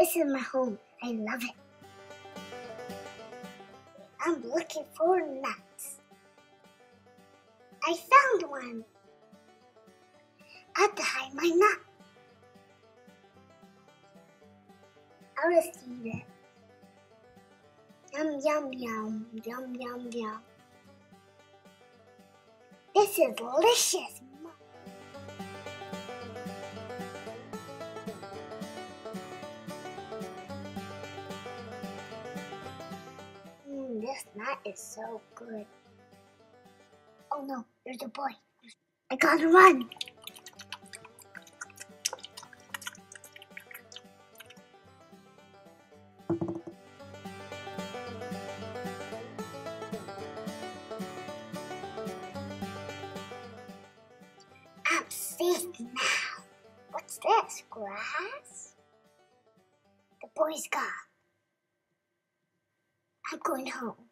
This is my home. I love it. I'm looking for nuts. I found one. I have to hide my nut. I'll just eat it. Yum, yum, yum, yum, yum, yum. This is delicious. This nut is so good. Oh no, there's a boy. I gotta run. I'm safe now. What's this, grass? The boy's gone. I'm going home.